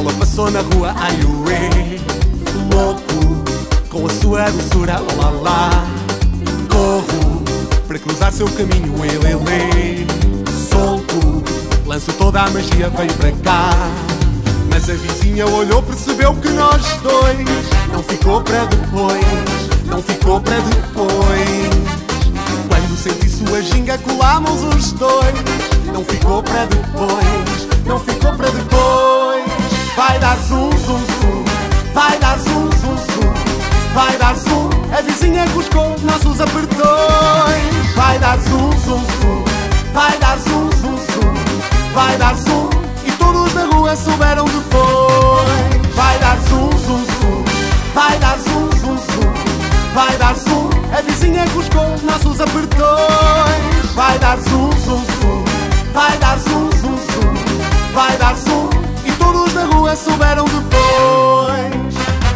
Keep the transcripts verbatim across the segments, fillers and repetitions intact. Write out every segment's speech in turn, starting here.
Ela passou na rua, ai ué, louco, com a sua doçura, lá lá lá. Corro para cruzar seu caminho, ele, ele, solto, lanço toda a magia, veio para cá. Mas a vizinha olhou, percebeu que nós dois não ficou para depois, não ficou para depois. Quando senti sua ginga, colámos os dois, não ficou para depois, não ficou para depois. Vai dar zum, zum, zum, vai dar zum, zum, zum, vai dar zum. A vizinha buscou nossos apertões. Vai dar zum, zum, zum, vai dar zum, zum, zum, vai dar zum. E todos na rua souberam depois. Vai dar zum, zum, zum, vai dar zum, zum, zum, vai dar zum. A vizinha buscou nossos apertões. Vai dar zum, zum, zum, vai dar zum, zum, zum, vai dar zum. E todos na rua souberam depois.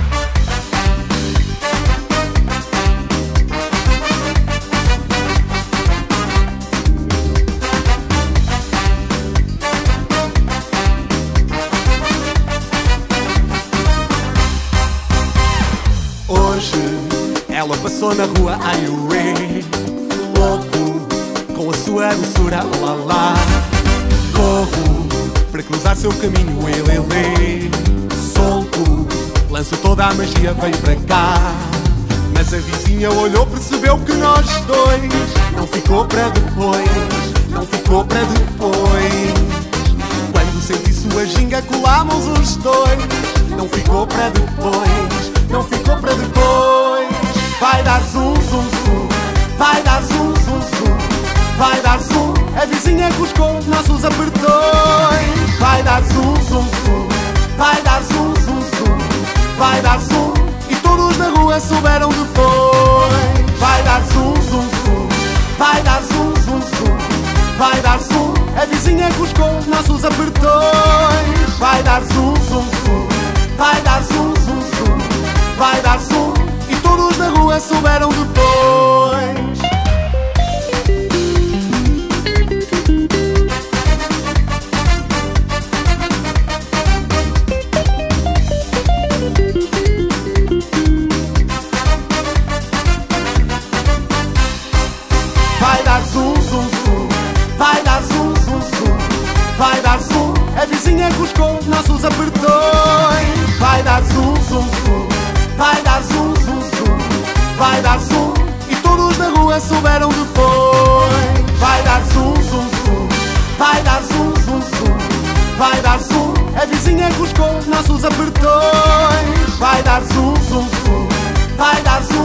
Hoje ela passou na rua, ai ué, louco, com a sua doçura, lá lá. Corro para cruzar seu caminho, ele, ele, solto, lanço toda a magia, veio para cá. Mas a vizinha olhou, percebeu que nós dois não ficou para depois, não ficou para depois. Quando senti sua ginga, colámos os dois, não ficou para depois, não ficou para depois. Vai dar zum, zum, zum, vai dar zum, zum, zum, vai dar zum. A vizinha buscou nossos apertões. Vai dar zum, zum, zum, vai dar zum, zum, zum, vai dar zum. E todos na rua souberam depois. Vai dar zum, zum, zum, vai dar zum, zum, zum, vai dar zum. A vizinha buscou nossos apertões. Vai dar zum, zum, zum, vai dar zum, zum, zum, vai dar zum. E todos na rua souberam depois. Vai dar zum, zum, zum, vai dar zum, zum, zum, vai dar zum. A vizinha buscou nossos apertões. Vai dar zum, zum, zum, vai dar zum, zum, zum, vai dar zum. E todos na rua souberam depois. Vai dar zum, zum, zum, vai dar zum, zum, zum, vai dar zum. A vizinha buscou nossos apertões. Vai dar zum, zum, zum, vai dar zum.